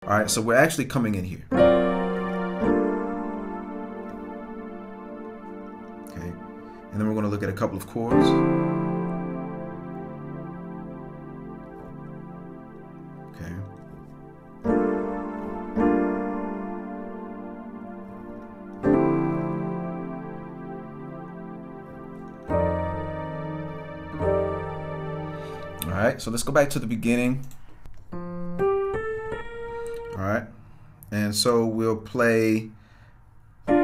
All right, so we're actually coming in here. Okay, and then we're going to look at a couple of chords. Okay. All right, so let's go back to the beginning. All right, and so we'll play. All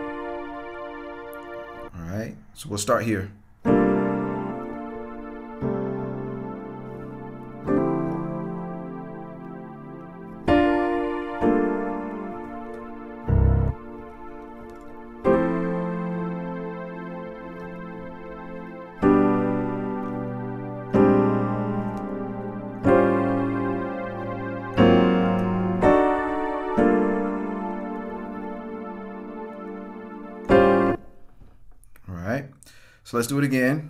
right, so we'll start here. So let's do it again.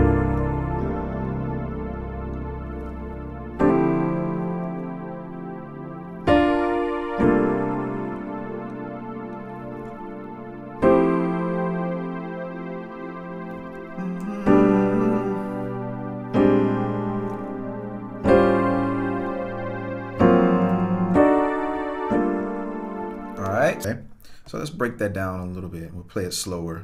All right. Okay. So let's break that down a little bit. We'll play it slower.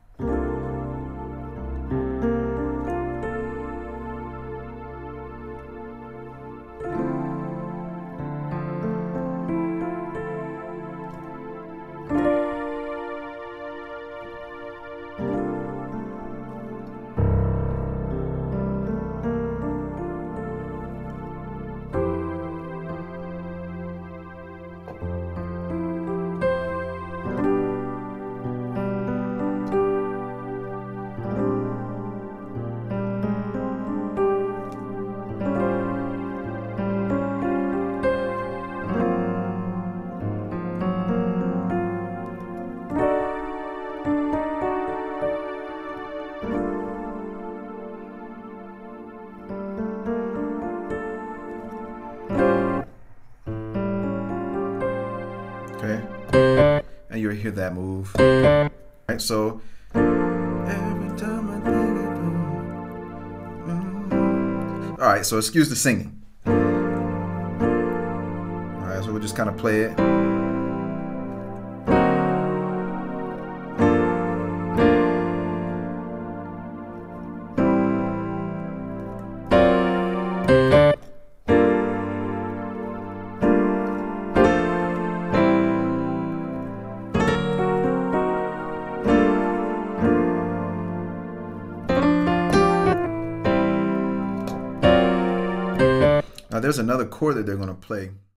Okay, and you'll hear that move. All right, so every time I think all right, so excuse the singing. All right, so we'll just kind of play it. Now there's another chord that they're going to play.